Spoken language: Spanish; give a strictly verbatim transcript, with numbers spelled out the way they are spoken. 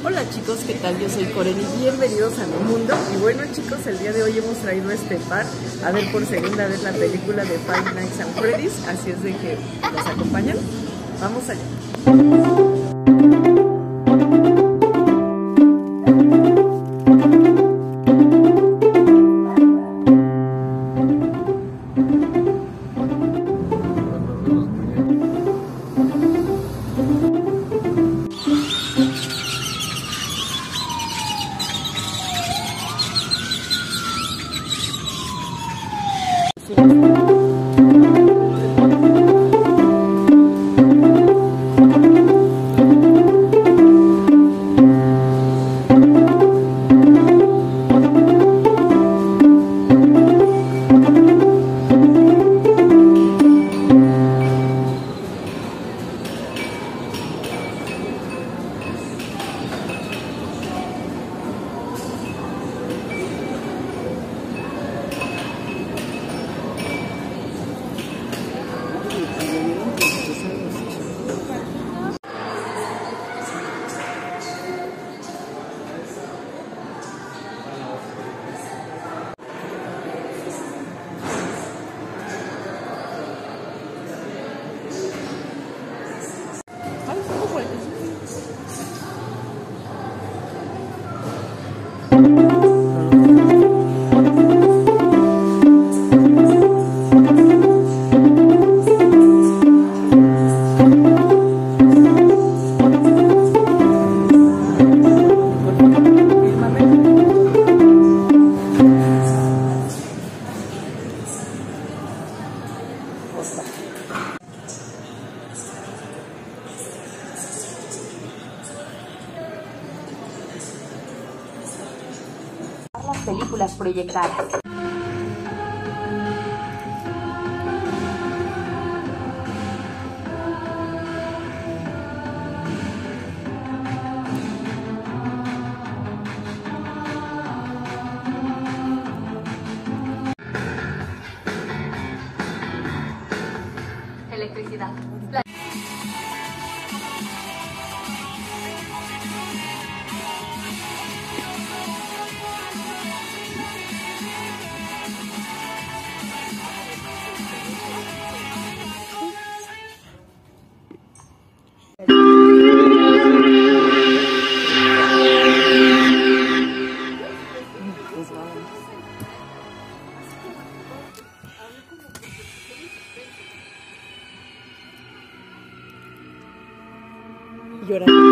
Hola chicos, ¿qué tal? Yo soy Coren y bienvenidos a mi mundo. Y bueno chicos, el día de hoy hemos traído a este par a ver por segunda vez la película de Five Nights at Freddy's, así es de que nos acompañan. Vamos allá. Las películas proyectadas. Electricidad. Llorando.